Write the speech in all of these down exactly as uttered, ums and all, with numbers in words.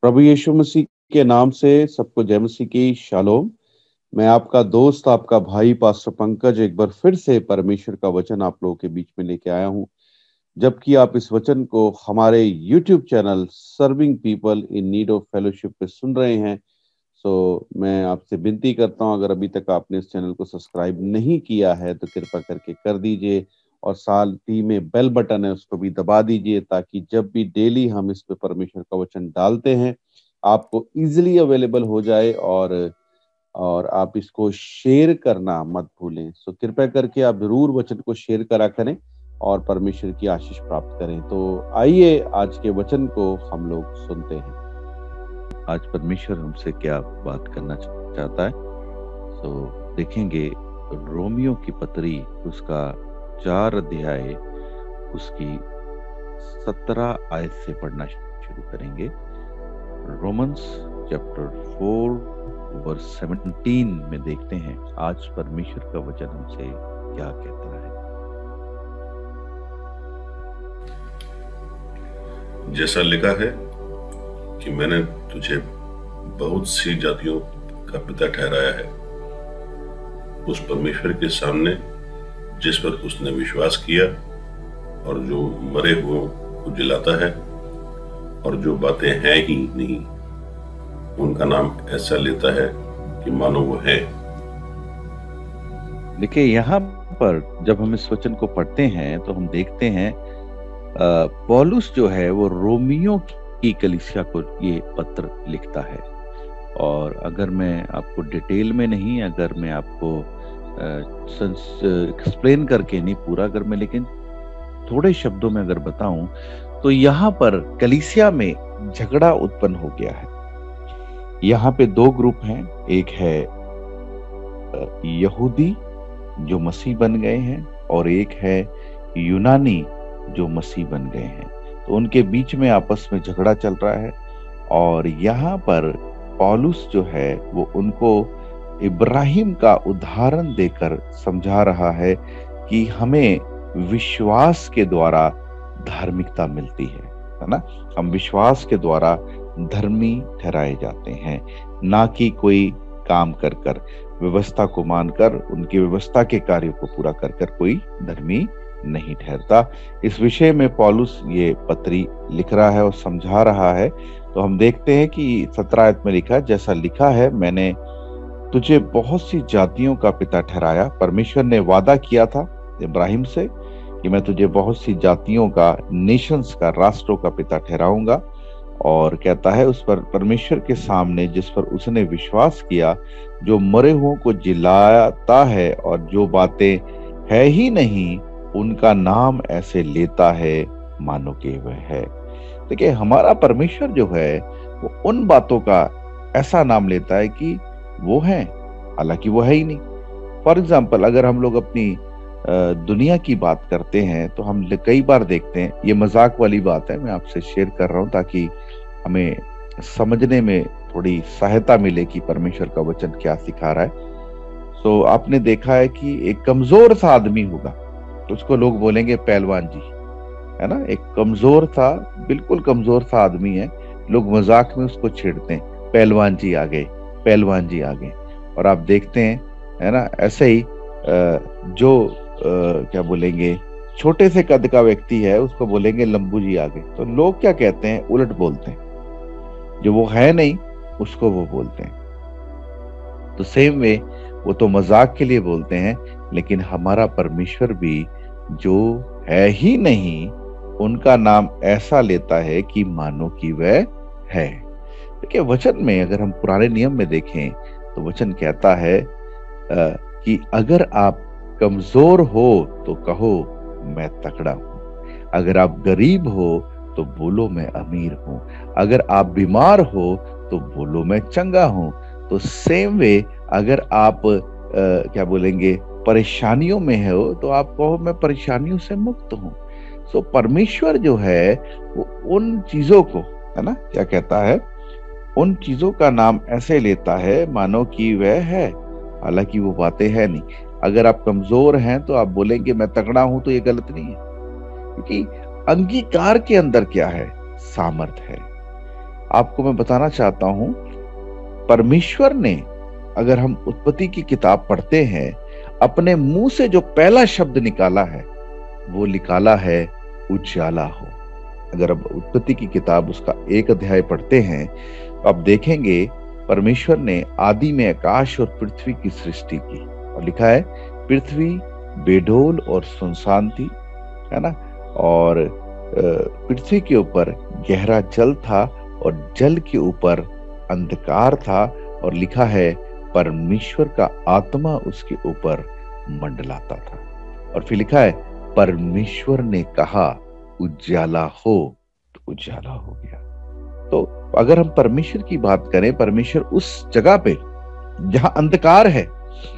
प्रभु यीशु मसीह के नाम से सबको जय मसीह की शालोम। मैं आपका दोस्त, आपका भाई पास्टर पंकज एक बार फिर से परमेश्वर का वचन आप लोगों के बीच में लेके आया हूं। जबकि आप इस वचन को हमारे YouTube channel serving people in need of fellowship पे सुन रहे हैं, सो मैं आपसे विनती करता हूं, अगर अभी तक आपने इस चैनल को सब्सक्राइब नहीं किया है तो कृपा करके कर दीजिए, और साथ ही में बेल बटन है उसको भी दबा दीजिए, ताकि जब भी डेली हम इस पे परमेश्वर का वचन डालते हैं आपको इजीली अवेलेबल हो जाए, और और आप इसको शेयर करना मत भूलें। सो कृपया करके आप जरूर वचन को शेयर करा करें और परमेश्वर की आशीष प्राप्त करें। तो आइए आज के वचन को हम लोग सुनते हैं। आज परमेश्वर हमसे क्या बात करना चाहता है, तो देखेंगे रोमियो की पत्री उसका चार अध्याय उसकी सत्रह आयत से पढ़ना शुरू करेंगे। Romans chapter four verse seventeen में देखते हैं आज परमेश्वर का वचन हमसे क्या कहता है। जैसा लिखा है कि मैंने तुझे बहुत सी जातियों का पिता ठहराया है, उस परमेश्वर के सामने जिस पर उसने विश्वास किया और जो मरे हुओं को जिलाता है और जो बातें हैं ही नहीं उनका नाम ऐसा लेता है कि मानो वो है। देखिए, यहाँ पर जब हम इस वचन को पढ़ते हैं तो हम देखते हैं पौलुस जो है वो रोमियो की कलीसिया को ये पत्र लिखता है। और अगर मैं आपको डिटेल में नहीं, अगर मैं आपको एक्सप्लेन करके नहीं पूरा, अगर मैं लेकिन थोड़े शब्दों में अगर बताऊं तो यहाँ पर कलीसिया में झगड़ा उत्पन्न हो गया है। यहाँ पे दो ग्रुप हैं, एक है यहूदी जो मसीह बन गए हैं और एक है यूनानी जो मसीह बन गए हैं। तो उनके बीच में आपस में झगड़ा चल रहा है, और यहाँ पर पौलुस जो है वो उनको इब्राहिम का उदाहरण देकर समझा रहा है कि हमें विश्वास के द्वारा धार्मिकता मिलती है, है ना। हम विश्वास के द्वारा धर्मी ठहराए जाते हैं, ना कि कोई काम कर कर, व्यवस्था को मानकर, उनकी व्यवस्था के कार्यों को पूरा कर कर कोई धर्मी नहीं ठहरता। इस विषय में पौलुस ये पत्री लिख रहा है और समझा रहा है। तो हम देखते हैं कि सत्रह आयत में लिखा, जैसा लिखा है, मैंने तुझे बहुत सी जातियों का पिता ठहराया। परमेश्वर ने वादा किया था इब्राहिम से कि मैं तुझे बहुत सी जातियों का, नेशंस का, राष्ट्रों का पिता ठहराऊंगा। और कहता है उस पर परमेश्वर के सामने जिस पर उसने विश्वास किया, जो मरे हुओं को जिलाता है और जो बातें है ही नहीं उनका नाम ऐसे लेता है मानो कि वह है। देखिए, हमारा परमेश्वर जो है वो उन बातों का ऐसा नाम लेता है कि वो है, हालांकि वो है ही नहीं। फॉर एग्जाम्पल, अगर हम लोग अपनी दुनिया की बात करते हैं तो हम कई बार देखते हैं, ये मजाक वाली बात है, मैं आपसे शेयर कर रहा हूं ताकि हमें समझने में थोड़ी सहायता मिले कि परमेश्वर का वचन क्या सिखा रहा है। तो आपने देखा है कि एक कमजोर सा आदमी होगा तो उसको लोग बोलेंगे पहलवान जी, है ना। एक कमजोर सा, बिल्कुल कमजोर सा आदमी है, लोग मजाक में उसको छेड़ते हैं, पहलवान जी आ गए, पहलवान जी आ गए। और आप देखते हैं, है ना, ऐसे ही जो आ, क्या बोलेंगे, छोटे से कद का व्यक्ति है उसको बोलेंगे लंबू जी आ गए। तो लोग क्या कहते हैं, उलट बोलते हैं, जो वो है नहीं उसको वो बोलते हैं। तो सेम वे, वो तो मजाक के लिए बोलते हैं, लेकिन हमारा परमेश्वर भी जो है ही नहीं उनका नाम ऐसा लेता है कि मानो कि वह है। देखिए, वचन में अगर हम पुराने नियम में देखें तो वचन कहता है आ, कि अगर आप कमजोर हो तो कहो मैं तगड़ा हूं, अगर आप गरीब हो तो बोलो मैं अमीर हूं, अगर आप बीमार हो तो बोलो मैं चंगा हूं। तो सेम वे, अगर आप आ, क्या बोलेंगे, परेशानियों में हो तो आप कहो मैं परेशानियों से मुक्त हूं। सो परमेश्वर जो है वो उन चीजों को, है ना, क्या कहता है, उन चीजों का नाम ऐसे लेता है मानो कि वह है, हालांकि वो बातें है नहीं। अगर आप कमजोर हैं तो आप बोलेंगे मैं तगड़ा हूं, तो ये गलत नहीं है, क्योंकि अंगीकार के अंदर क्या है, सामर्थ है। आपको मैं बताना चाहता हूं, परमेश्वर ने, अगर हम उत्पत्ति की किताब पढ़ते हैं, अपने मुंह से जो पहला शब्द निकाला है वो निकाला है उजाला हो। अगर अब उत्पत्ति की किताब उसका एक अध्याय पढ़ते हैं तो आप देखेंगे परमेश्वर ने आदि में आकाश और पृथ्वी की सृष्टि की, और लिखा है पृथ्वी बेडोल और सुनसान थी, है ना, और पृथ्वी के ऊपर गहरा जल था और जल के ऊपर अंधकार था, और लिखा है परमेश्वर का आत्मा उसके ऊपर मंडलाता था। और फिर लिखा है परमेश्वर ने कहा उजाला हो, तो उजाला हो गया। तो अगर हम परमेश्वर की बात करें, परमेश्वर उस जगह पे जहां अंधकार है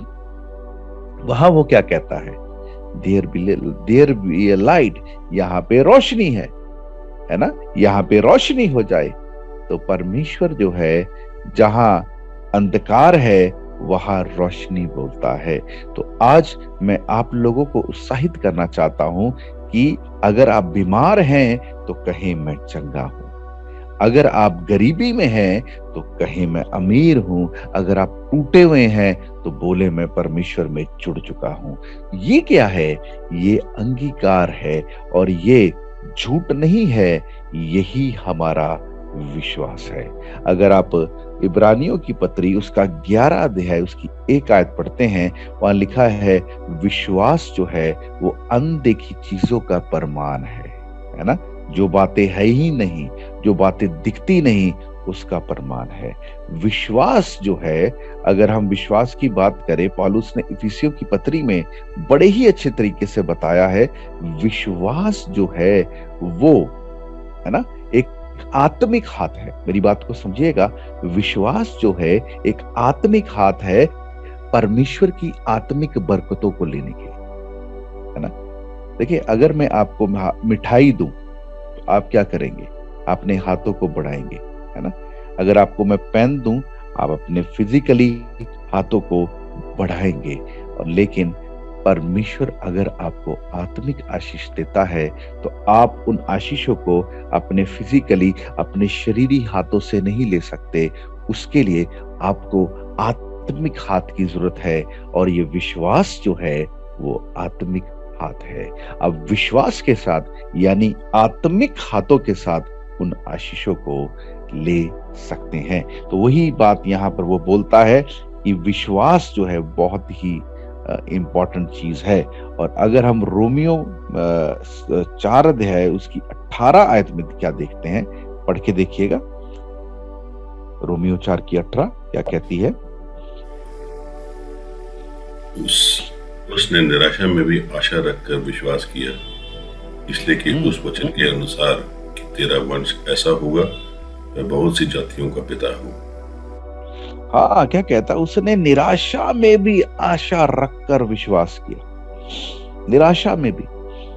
वहां वो क्या कहता है, there be there be a light, यहाँ पे रोशनी है, है ना, यहाँ पे रोशनी हो जाए। तो परमेश्वर जो है जहां अंधकार है वहां रोशनी बोलता है। तो आज मैं आप लोगों को उत्साहित करना चाहता हूं कि अगर आप बीमार हैं तो कहें मैं चंगा हूं, अगर आप गरीबी में हैं तो कहें मैं अमीर हूं, अगर आप टूटे हुए हैं तो बोले मैं परमेश्वर में जुड़ चुका हूं। ये क्या है? ये अंगीकार है और ये झूठ नहीं है, यही हमारा विश्वास है। अगर आप इब्रानियों की पत्री उसका ग्यारह अध्याय उसकी एक आयत पढ़ते हैं, वहां लिखा है विश्वास जो है वो अनदेखी चीजों का प्रमाण है, है ना, जो बातें है ही नहीं, जो बातें दिखती नहीं, उसका प्रमाण है। विश्वास जो है, अगर हम विश्वास की बात करें, पौलुस ने इफिसियों की पत्री में बड़े ही अच्छे तरीके से बताया है, विश्वास जो है वो, है ना, एक आत्मिक हाथ है। मेरी बात को समझिएगा, विश्वास जो है एक आत्मिक हाथ है परमेश्वर की आत्मिक बरकतों को लेने के लिए, है ना। देखिए, अगर मैं आपको मिठाई दूं तो आप क्या करेंगे? अपने हाथों को बढ़ाएंगे, है ना। अगर आपको मैं पेन दूं, आप अपने फिजिकली हाथों को बढ़ाएंगे। और लेकिन परमेश्वर अगर आपको आत्मिक आशीष देता है तो आप उन आशीषों को अपने फिजिकली, अपने शरीरी हाथों से नहीं ले सकते। उसके लिए आपको आत्मिक हाथ की जरूरत है, और ये विश्वास जो है वो आत्मिक हाथ है। अब विश्वास के साथ, यानी आत्मिक हाथों के साथ उन आशीषों को ले सकते हैं। तो वही बात यहाँ पर वो बोलता है कि विश्वास जो है बहुत ही इंपॉर्टेंट चीज है। और अगर हम रोमियो चार अध्याय उसकी अठारह आयत में क्या देखते हैं, पढ़ के देखिएगा। रोमियो चार की अठारह क्या कहती है? उस उसने निराशा में भी आशा रखकर विश्वास किया, इसलिए कि उस वचन के अनुसार कि तेरा वंश ऐसा होगा, मैं बहुत सी जातियों का पिता हूं। हाँ, क्या कहता? उसने निराशा में भी आशा रखकर विश्वास किया, निराशा में भी।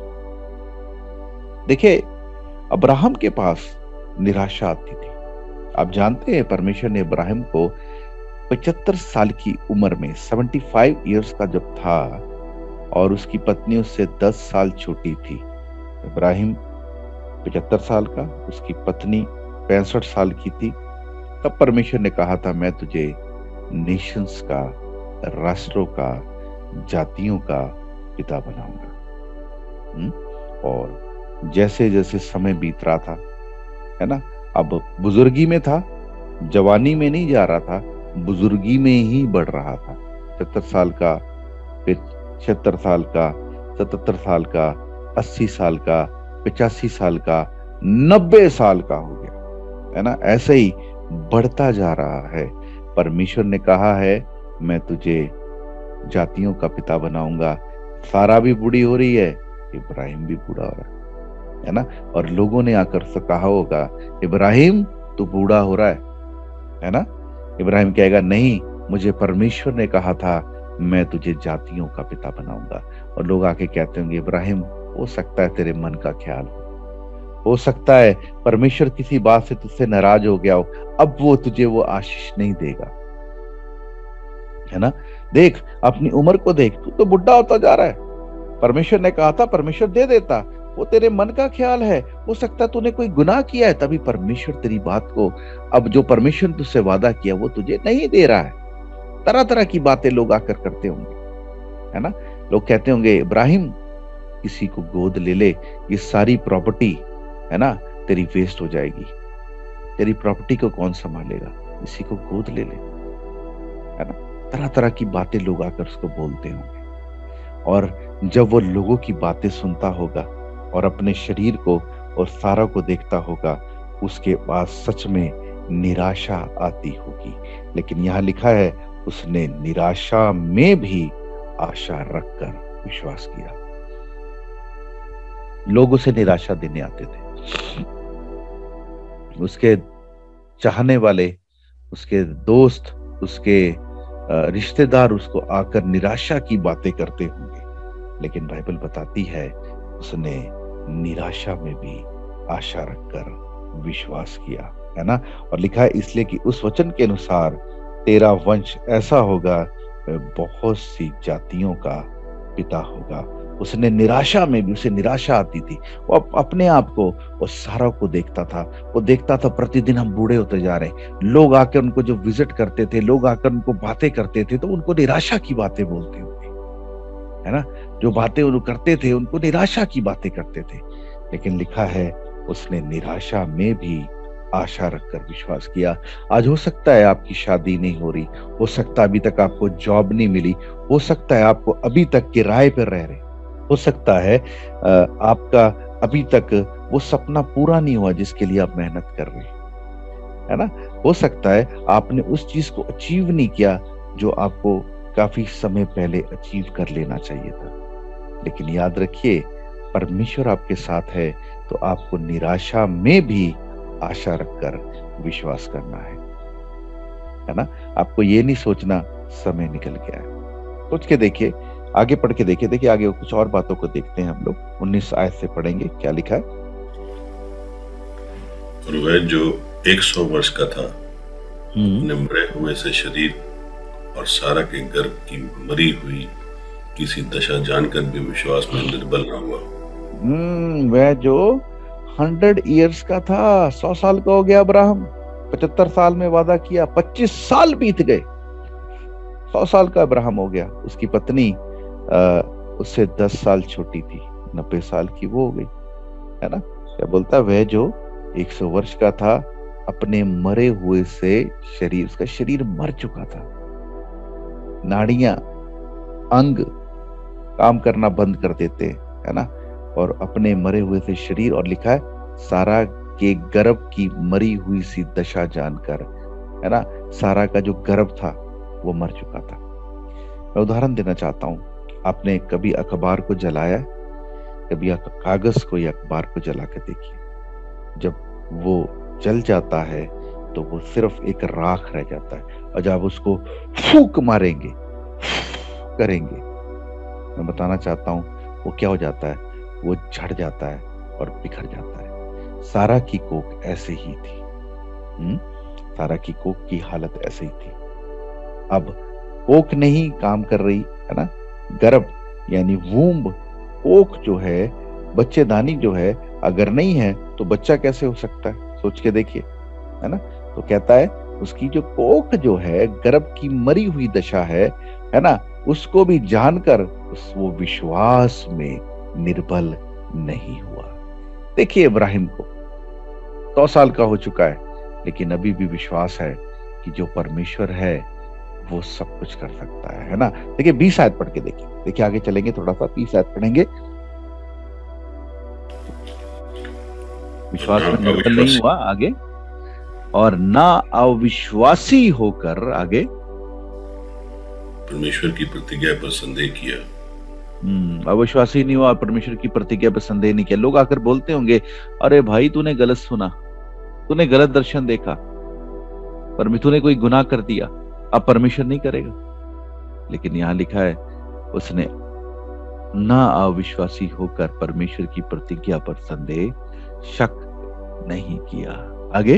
देखिए, अब्राहम के पास निराशा आती थी। आप जानते हैं, परमेश्वर ने इब्राहिम को पचहत्तर साल की उम्र में, पचहत्तर इयर्स का जब था, और उसकी पत्नी उससे दस साल छोटी थी। इब्राहिम पचहत्तर साल का, उसकी पत्नी पैंसठ साल की थी। तब परमेश्वर ने कहा था, मैं तुझे नेशंस का, राष्ट्रों का, जातियों का पिता बनाऊंगा। और जैसे जैसे समय बीत रहा था, है ना, अब बुजुर्गी में था, जवानी में नहीं जा रहा था, बुजुर्गी में ही बढ़ रहा था। पचहत्तर साल का, फिर छिहत्तर साल का, सतहत्तर साल का, अस्सी साल का, पचासी साल का, नब्बे साल का हो गया, है ना। ऐसे ही बढ़ता जा रहा है। परमेश्वर ने कहा है, मैं तुझे जातियों का पिता बनाऊंगा। सारा भी बूढ़ी हो रही है, इब्राहिम भी बूढ़ा हो रहा है, है ना। और लोगों ने आकर से कहा होगा, इब्राहिम तू बूढ़ा हो रहा है, है ना। इब्राहिम कहेगा, नहीं, मुझे परमेश्वर ने कहा था मैं तुझे जातियों का पिता बनाऊंगा। और लोग आके कहते होंगे, इब्राहिम हो सकता है तेरे मन का ख्याल हो हो सकता है परमेश्वर किसी बात से तुझसे नाराज हो गया हो, अब वो तुझे वो आशीष नहीं देगा, है ना। देख, अपनी उम्र को देख, तू तो बुढ़ा होता जा रहा है। परमेश्वर ने कहा था, परमेश्वर दे देता, वो तेरे मन का ख्याल है। हो सकता है तूने कोई गुनाह किया है, तभी परमेश्वर तेरी बात को, अब जो परमेश्वर तुझसे वादा किया वो तुझे नहीं दे रहा है। तरह तरह की बातें लोग आकर करते होंगे, है ना। लोग कहते होंगे, इब्राहिम किसी को गोद ले ले, ये सारी प्रॉपर्टी, है ना, तेरी वेस्ट हो जाएगी, तेरी प्रॉपर्टी को कौन संभालेगा, किसी को गोद ले ले, है ना। तरह तरह की बातें लोग आकर उसको बोलते होंगे। और जब वो लोगों की बातें सुनता होगा और अपने शरीर को और सारा को देखता होगा, उसके पास सच में निराशा आती होगी। लेकिन यहाँ लिखा है, उसने निराशा में भी आशा रखकर विश्वास किया। लोग उसे निराशा देने आते थे, उसके चाहने वाले, उसके दोस्त, उसके रिश्तेदार उसको आकर निराशा की बातें करते होंगे। लेकिन बाइबल बताती है, उसने निराशा में भी आशा रखकर विश्वास किया, है ना। और लिखा है, इसलिए कि उस वचन के अनुसार तेरा वंश ऐसा होगा, बहुत सी जातियों का पिता होगा। उसने निराशा में भी, उसे निराशा आती थी, वो अपने आप को और सारा को देखता था। वो देखता था प्रतिदिन हम बूढ़े होते जा रहे हैं। लोग आकर उनको जो विजिट करते थे, लोग आकर उनको बातें करते थे, तो उनको निराशा की बातें बोलते होंगे, है ना। जो बातें उनको करते थे, उनको निराशा की बातें करते थे। लेकिन लिखा है, उसने निराशा में भी आशा रखकर विश्वास किया। आज हो सकता है आपकी शादी नहीं हो रही, हो सकता है अभी तक आपको जॉब नहीं मिली, हो सकता है आपको अभी तक किराए पर रह रहे, हो सकता है आपका अभी तक वो सपना पूरा नहीं हुआ जिसके लिए आप मेहनत कर रहे हैं, है ना। हो सकता है आपने उस चीज को अचीव नहीं किया जो आपको काफी समय पहले अचीव कर लेना चाहिए था। लेकिन याद रखिए, परमेश्वर आपके साथ है, तो आपको निराशा में भी आशा रखकर विश्वास करना है, है ना। आपको ये नहीं सोचना समय निकल गया है। सोच के देखिए, आगे पढ़ के देखिए। देखिए आगे कुछ और बातों को देखते हैं हम लोग। उन्नीस आयत से पढ़ेंगे, क्या लिखा है। और वह जो एक सौ वर्ष का था, अपने मरे हुए से शरीर और सारा के गर्भ की मरी हुई किसी दशा जानकर भी विश्वास में निर्बल न हुआ। हम्म वह जो हंड्रेड इयर्स का था, सौ साल का हो गया अब्राहम। पचहत्तर साल में वादा किया, पच्चीस साल बीत गए, सौ साल का अब्राहम हो गया। उसकी पत्नी आ, उससे दस साल छोटी थी, नब्बे साल की वो हो गई, है ना। क्या बोलता, वह जो एक सौ वर्ष का था, अपने मरे हुए से शरीर, उसका शरीर मर चुका था, नाड़ियां, अंग काम करना बंद कर देते, है ना। और अपने मरे हुए से शरीर, और लिखा है सारा के गर्भ की मरी हुई सी दशा जानकर, है ना। सारा का जो गर्भ था वो मर चुका था। मैं उदाहरण देना चाहता हूं, आपने कभी अखबार को जलाया, कभी कागज को या अखबार को जला कर देखिए। जब वो जल जाता है तो वो सिर्फ एक राख रह जाता है, और जब उसको फूंक मारेंगे, करेंगे, मैं बताना चाहता हूं वो क्या हो जाता है, वो झड़ जाता है और बिखर जाता है। सारा की कोख ऐसे ही थी। हुँ? सारा की कोख की हालत ऐसे ही थी। अब कोख नहीं काम कर रही, है ना। गर्भ यानी वूम्ब, कोख जो है, बच्चेदानी जो है, अगर नहीं है तो बच्चा कैसे हो सकता है, सोच के देखिए, है ना। तो कहता है उसकी जो कोख जो है, गर्भ की मरी हुई दशा है, है ना, उसको भी जानकर उस वो विश्वास में निर्बल नहीं हुआ। देखिए इब्राहिम को सौ साल का हो चुका है, लेकिन अभी भी विश्वास है कि जो परमेश्वर है वो सब कुछ कर सकता है, है ना। देखिए बीस आयत पढ़ के देखिए, देखिए आगे चलेंगे थोड़ा सा, बीस आयत पढ़ेंगे। विश्वास में निर्बल नहीं हुआ, आगे, और ना अविश्वासी होकर, आगे, परमेश्वर की प्रतिज्ञा पर संदेह किया। हम्म अविश्वासी नहीं हुआ, परमेश्वर की प्रतिज्ञा पर संदेह नहीं किया। लोग आकर बोलते होंगे, अरे भाई तूने गलत सुना, तूने गलत दर्शन देखा, पर तूने कोई गुनाह कर दिया, अब परमेश्वर नहीं करेगा। लेकिन यहां लिखा है, उसने ना अविश्वासी होकर परमेश्वर की प्रतिज्ञा पर संदेह, शक नहीं किया। आगे,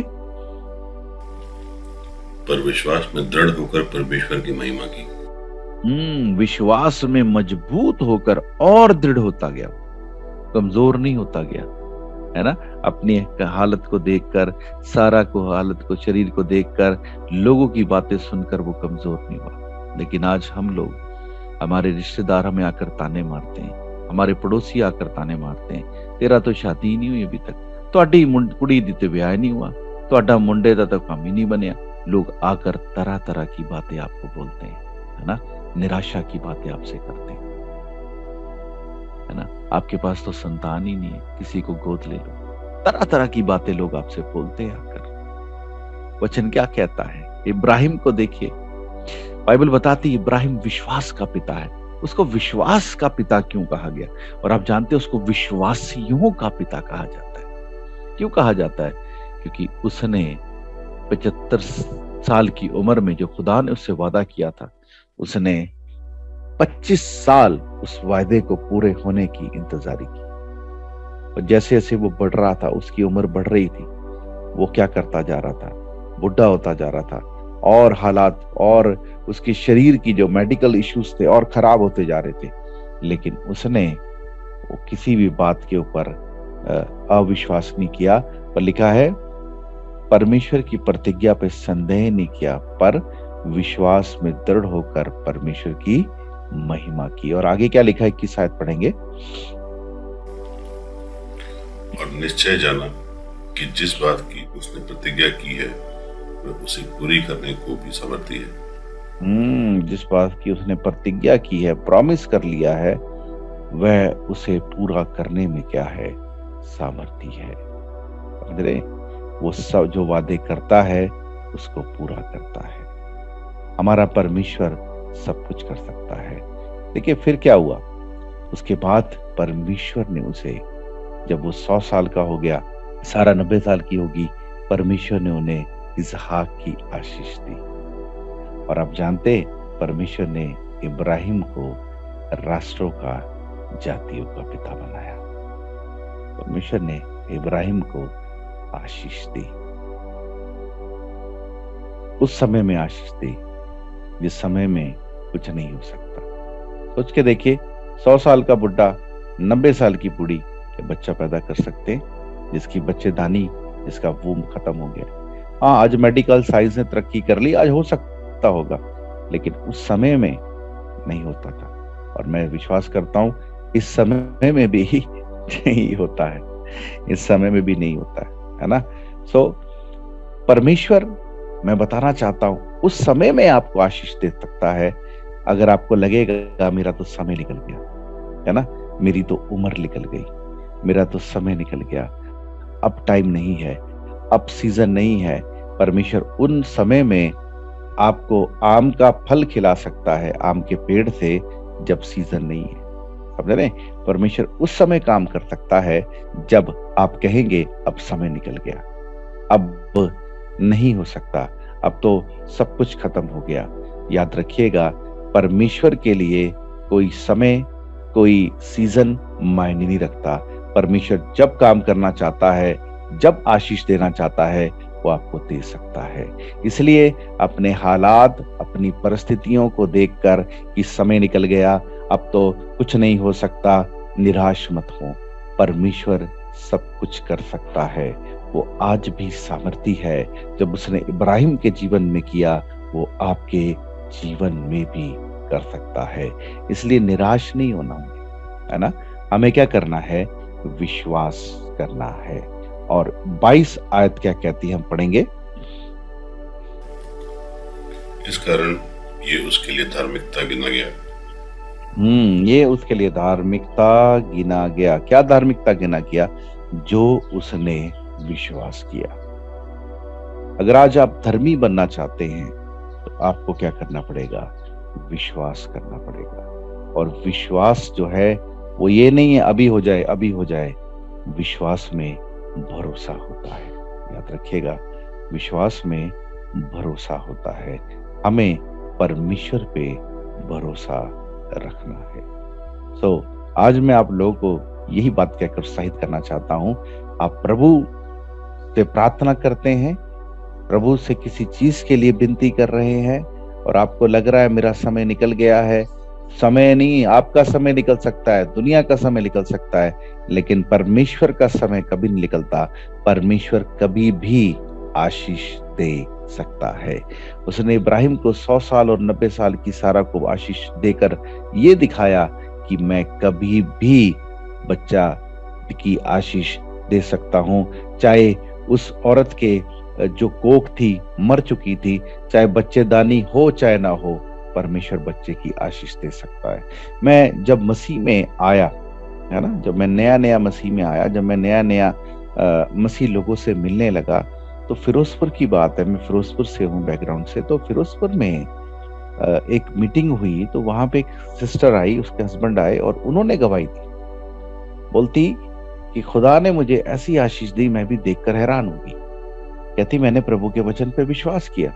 पर विश्वास में दृढ़ होकर परमेश्वर की महिमा की। हम्म विश्वास में मजबूत होकर और दृढ़ होता गया, कमजोर नहीं होता गया, है ना। अपनी हालत को देखकर, सारा को हालत को, शरीर को देखकर, लोगों की बातें सुनकर वो कमजोर नहीं हुआ। लेकिन आज हम लोग, हमारे रिश्तेदार हमें आकर ताने मारते हैं, हमारे पड़ोसी आकर ताने मारते हैं, तेरा तो शादी ही नहीं हुई अभी तक, ਤੁਹਾਡੀ कुड़ी दी ते ब्याह नहीं हुआ, ਤੁਹਾਡਾ मुंडे दा तो काम ही नहीं बनया। लोग आकर तरह तरह की बातें आपको बोलते हैं, है ना, निराशा की बातें आपसे करते हैं, है ना। आपके पास तो संतान ही नहीं है, किसी को गोद ले लो, तरह तरह की बातें लोग आपसे बोलते हैं आकर। वचन क्या कहता है? इब्राहिम को देखिए, बाइबल बताती है इब्राहिम विश्वास का पिता है। उसको विश्वास का पिता क्यों कहा गया? और आप जानते हैं उसको विश्वासियों का पिता कहा जाता है। क्यों कहा जाता है? क्योंकि उसने पचहत्तर साल की उम्र में जो खुदा ने उससे वादा किया था, उसने पच्चीस साल उस वायदे को पूरे होने की इंतजारी की। और जैसे जैसे वो बढ़ रहा था, उसकी उम्र बढ़ रही थी, वो क्या करता जा रहा था? बुढ़ा होता जा रहा था, और हालात और उसके शरीर की जो मेडिकल इश्यूज थे और खराब होते जा रहे थे। लेकिन उसने वो किसी भी बात के ऊपर अविश्वास नहीं किया, पर लिखा है परमेश्वर की प्रतिज्ञा पे संदेह नहीं किया, पर विश्वास में दृढ़ होकर परमेश्वर की महिमा की। और आगे क्या लिखा है कि शायद पढ़ेंगे। और निश्चय जाना कि जिस बात की उसने प्रतिज्ञा की है वह उसे पूरी करने को भी समर्थी है। हम्म जिस बात की उसने प्रतिज्ञा की है, प्रॉमिस कर लिया है, वह उसे पूरा करने में क्या है? सामर्थी है। समझ, वो सब जो वादे करता है उसको पूरा करता है। हमारा परमेश्वर सब कुछ कर सकता है। देखिए फिर क्या हुआ? उसके बाद परमेश्वर ने उसे, जब वो सौ साल का हो गया, सारा नब्बे साल की होगी, परमेश्वर ने उन्हें इसहाक की आशीष दी। और आप जानते, परमेश्वर ने इब्राहिम को राष्ट्रों का, जातियों का पिता बनाया। परमेश्वर ने इब्राहिम को आशीष दी, उस समय में आशीष दी जिस समय में कुछ नहीं हो सकता। सोच के देखिए, सौ साल का बुढ़ा नब्बे साल की बूढ़ी बच्चा पैदा कर सकते, जिसकी बच्चेदानी, जिसका वूम खत्म हो गया। हाँ, आज मेडिकल साइंस ने तरक्की कर ली, आज हो सकता होगा, लेकिन उस समय में नहीं होता था। और मैं विश्वास करता हूं इस समय में भी नहीं होता है, इस समय में भी नहीं होता है, है ना। सो परमेश्वर, मैं बताना चाहता हूं, उस समय में आपको आशीष दे सकता है। अगर आपको लगेगा मेरा तो समय निकल गया, है ना, मेरी तो उम्र निकल गई, मेरा तो समय निकल गया, अब टाइम नहीं है, अब सीजन नहीं है। परमेश्वर उन समय में आपको आम का फल खिला सकता है, आम के पेड़ से, जब सीजन नहीं है। समझ रहे? परमेश्वर उस समय काम कर सकता है जब आप कहेंगे अब समय निकल गया, अब नहीं हो सकता, अब तो सब कुछ खत्म हो गया। याद रखिएगा, परमेश्वर के लिए कोई समय, कोई सीजन मायने नहीं रखता। परमेश्वर जब काम करना चाहता है, जब आशीष देना चाहता है, वो आपको दे सकता है। इसलिए अपने हालात, अपनी परिस्थितियों को देखकर कि समय निकल गया, अब तो कुछ नहीं हो सकता, निराश मत हो। परमेश्वर सब कुछ कर सकता है। वो आज भी सामर्थी है। जब उसने इब्राहिम के जीवन में किया, वो आपके जीवन में भी कर सकता है। इसलिए निराश नहीं होना है ना। हमें क्या करना है? विश्वास करना है। और बाईस आयत क्या कहती है, हम पढ़ेंगे। इस कारण ये उसके लिए धार्मिकता गिना गया। हम्म ये उसके लिए धार्मिकता गिना गया। क्या धार्मिकता गिना गया? जो उसने विश्वास किया। अगर आज आप धर्मी बनना चाहते हैं तो आपको क्या करना पड़ेगा? विश्वास करना पड़ेगा। और विश्वास जो है वो ये नहीं है अभी हो जाए, अभी हो जाए। विश्वास में भरोसा होता है। याद रखिएगा, विश्वास में भरोसा होता है। हमें परमेश्वर पे भरोसा रखना है। सो so, आज मैं आप लोगों को यही बात कहकर उत्साहित करना चाहता हूं। आप प्रभु से प्रार्थना करते हैं, प्रभु से किसी चीज के लिए विनती कर रहे हैं और आपको लग रहा है मेरा समय निकल गया है, समय नहीं, आपका समय निकल सकता है, दुनिया का समय निकल सकता है, लेकिन परमेश्वर का समय कभी नहीं निकलता। परमेश्वर कभी भी आशीष दे सकता है। उसने इब्राहिम को सौ साल और नब्बे साल की सारा को आशीष देकर ये दिखाया कि मैं कभी भी बच्चा की आशीष दे सकता हूँ। चाहे उस औरत के जो कोख थी मर चुकी थी, चाहे बच्चेदानी हो चाहे ना हो, परमेश्वर बच्चे की आशीष दे सकता है। मैं जब मसीह में आया, है ना, जब मैं नया नया मसीह में आया, जब मैं नया नया मसीह लोगों से मिलने लगा, तो फिरोजपुर की बात है, मैं फिरोजपुर से हूँ बैकग्राउंड से, तो फिरोजपुर में आ, एक मीटिंग हुई, तो वहां पे एक सिस्टर आई, उसके हस्बैंड आए और उन्होंने गवाही दी। बोलती कि खुदा ने मुझे ऐसी आशीष दी, मैं भी देखकर हैरान होगी। कहती मैंने प्रभु के वचन पे विश्वास किया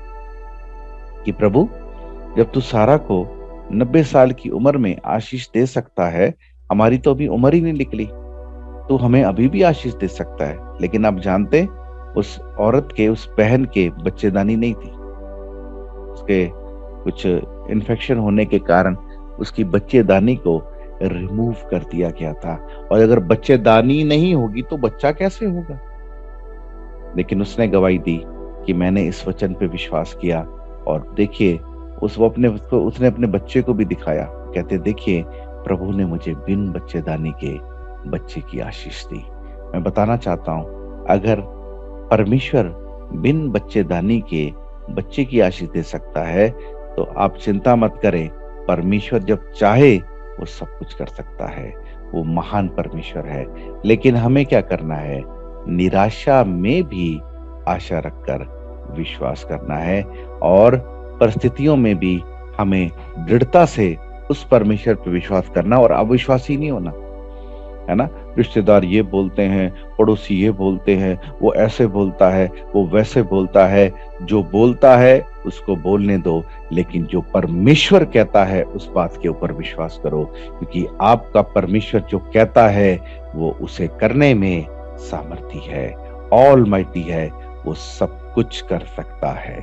कि प्रभु जब तू सारा को नब्बे साल की उम्र में आशीष दे सकता है, हमारी तो अभी उम्र ही नहीं निकली, तो हमें अभी भी आशीष दे सकता है। लेकिन आप जानते, उस औरत के, उस बहन के बच्चेदानी नहीं थी। उसके कुछ इन्फेक्शन होने के कारण उसकी बच्चेदानी को रिमूव कर दिया गया था, और अगर बच्चेदानी नहीं होगी तो बच्चा कैसे होगा। लेकिन उसने गवाही दी कि मैंने इस वचन पे विश्वास किया, और देखिए उस वो अपने उसने अपने बच्चे को भी दिखाया। कहते देखिए प्रभु ने मुझे बिन बच्चेदानी के बच्चे की आशीष दी। मैं बताना चाहता हूं, अगर परमेश्वर बिन बच्चेदानी के बच्चे की आशीष दे सकता है, तो आप चिंता मत करें। परमेश्वर जब चाहे वो सब कुछ कर सकता है। वो महान परमेश्वर है। लेकिन हमें क्या करना है? निराशा में भी आशा रखकर विश्वास करना है, और परिस्थितियों में भी हमें दृढ़ता से उस परमेश्वर पर विश्वास करना, और अविश्वासी नहीं होना, है ना। रिश्तेदार ये बोलते हैं, पड़ोसी ये बोलते हैं, वो ऐसे बोलता है, वो वैसे बोलता है। जो बोलता है उसको बोलने दो, लेकिन जो परमेश्वर कहता है उस बात के ऊपर विश्वास करो, क्योंकि आपका परमेश्वर जो कहता है वो उसे करने में सामर्थी है, ऑलमाइटी है, वो सब कुछ कर सकता है,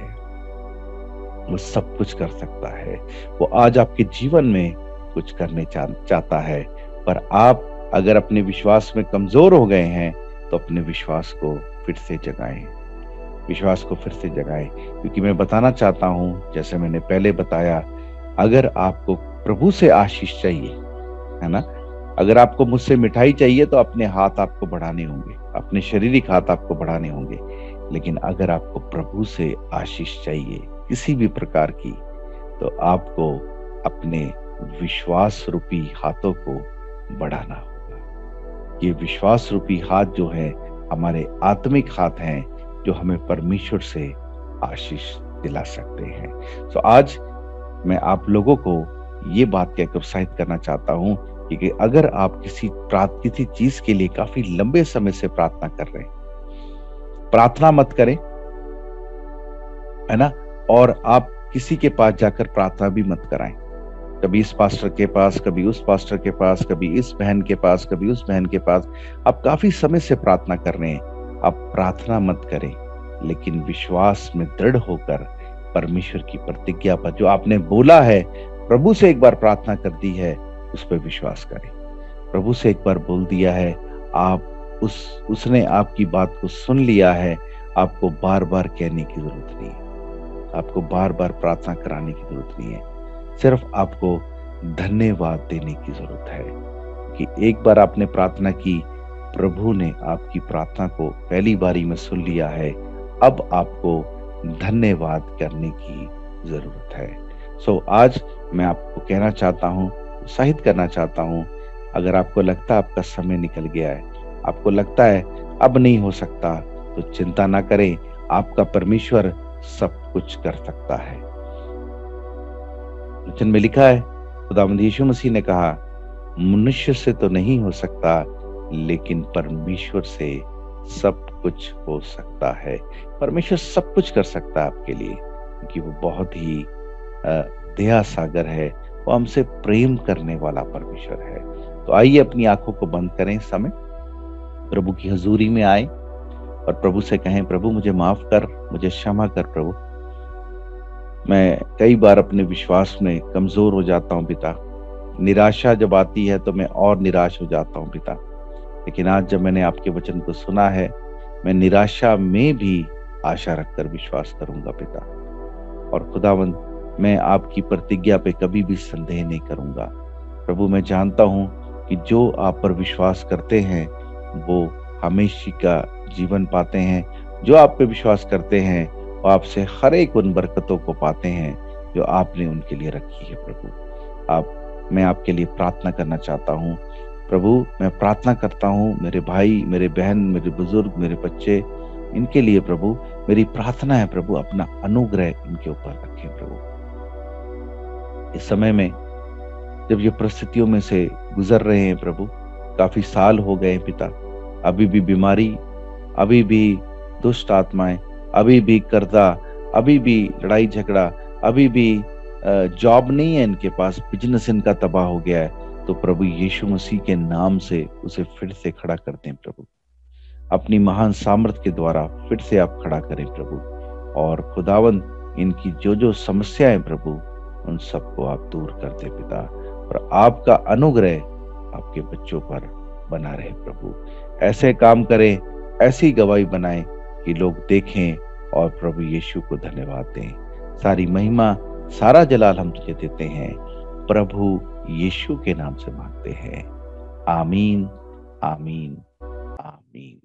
वो सब कुछ कर सकता है। वो आज आपके जीवन में कुछ करने चा, चाहता है, पर आप अगर अपने विश्वास में कमजोर हो गए हैं तो अपने विश्वास को फिर से जगाएं, विश्वास को फिर से जगाएं। क्योंकि मैं बताना चाहता हूं, जैसे मैंने पहले बताया, अगर आपको प्रभु से आशीष चाहिए, है ना, अगर आपको मुझसे मिठाई चाहिए तो अपने हाथ आपको बढ़ाने होंगे, अपने शारीरिक हाथ आपको बढ़ाने होंगे। लेकिन अगर आपको प्रभु से आशीष चाहिए किसी भी प्रकार की, तो आपको अपने विश्वास रूपी हाथों को बढ़ाना होगा। ये विश्वास रूपी हाथ जो है हमारे आत्मिक हाथ हैं, जो हमें परमेश्वर से आशीष दिला सकते हैं। तो आज मैं आप लोगों को ये बात कहकर उत्साहित करना चाहता हूं कि अगर आप किसी प्रार्थ किसी चीज के लिए काफी लंबे समय से प्रार्थना कर रहे हैं, प्रार्थना मत करें, है ना, और आप किसी के पास जाकर प्रार्थना भी मत कराएं। कभी इस पास्टर के पास, कभी उस पास्टर के पास, कभी इस बहन के पास, कभी उस बहन के पास। आप काफी समय से प्रार्थना कर रहे हैं, आप प्रार्थना मत करें, लेकिन विश्वास में दृढ़ होकर परमेश्वर की प्रतिज्ञा पर, जो आपने बोला है, प्रभु से एक बार प्रार्थना कर दी है, उस पर विश्वास करें। प्रभु से एक बार बोल दिया है, आप उस उसने आपकी बात को सुन लिया है। आपको बार बार कहने की जरूरत नहीं है, आपको बार बार प्रार्थना कराने की जरूरत नहीं है, सिर्फ आपको धन्यवाद देने की जरूरत है कि एक बार आपने प्रार्थना की, प्रभु ने आपकी प्रार्थना को पहली बारी में सुन लिया है। अब आपको धन्यवाद करने की जरूरत है। सो आज मैं आपको कहना चाहता हूँ, उत्साहित करना चाहता हूँ, अगर आपको लगता है आपका समय निकल गया है, आपको लगता है अब नहीं हो सकता, तो चिंता ना करें, आपका परमेश्वर सब कुछ कर सकता है। वचन में लिखा है, खुदावंद यीशु मसीह ने कहा, मनुष्य से तो नहीं हो सकता, लेकिन परमेश्वर से सब कुछ हो सकता है। परमेश्वर सब कुछ कर सकता है आपके लिए, क्योंकि वो बहुत ही दया सागर है, वो हमसे प्रेम करने वाला परमेश्वर है। तो आइए अपनी आंखों को बंद करें, इस समय प्रभु की हजूरी में आए और प्रभु से कहें, प्रभु मुझे माफ कर, मुझे क्षमा कर प्रभु, मैं कई बार अपने विश्वास में कमजोर हो जाता हूँ पिता। निराशा जब आती है तो मैं और निराश हो जाता हूँ पिता। लेकिन आज जब मैंने आपके वचन को सुना है, मैं निराशा में भी आशा रखकर विश्वास करूंगा पिता। और खुदावंद, मैं आपकी प्रतिज्ञा पे कभी भी संदेह नहीं करूंगा। प्रभु, मैं जानता हूं कि जो आप पर विश्वास करते हैं वो हमेशा का जीवन पाते हैं। जो आप पे विश्वास करते हैं वो आपसे हर एक उन बरकतों को पाते हैं जो आपने उनके लिए रखी है। प्रभु, आप मैं आपके लिए प्रार्थना करना चाहता हूँ। प्रभु, मैं प्रार्थना करता हूँ मेरे भाई, मेरे बहन, मेरे बुजुर्ग, मेरे बच्चे, इनके लिए प्रभु मेरी प्रार्थना है प्रभु, अपना अनुग्रह इनके ऊपर रखें प्रभु। इस समय में जब ये परिस्थितियों में से गुजर रहे हैं प्रभु, काफी साल हो गए हैं पिता, अभी भी बीमारी, अभी भी दुष्ट आत्माएं, अभी भी कर्जा, अभी भी लड़ाई झगड़ा, अभी भी जॉब नहीं है इनके पास, बिजनेस इनका तबाह हो गया है, तो प्रभु यीशु मसीह के नाम से उसे फिर से खड़ा कर दें प्रभु। अपनी महान सामर्थ के द्वारा फिर से आप खड़ा करें प्रभु। और खुदावंद, इनकी जो जो समस्याएं प्रभु, उन सबको आप दूर कर दे पिता। और आपका अनुग्रह आपके बच्चों पर बना रहे प्रभु। ऐसे काम करें, ऐसी गवाही बनाएं कि लोग देखें और प्रभु यीशु को धन्यवाद दें। सारी महिमा, सारा जलाल हम तुझे देते हैं, प्रभु यीशु के नाम से मांगते हैं। आमीन, आमीन, आमीन।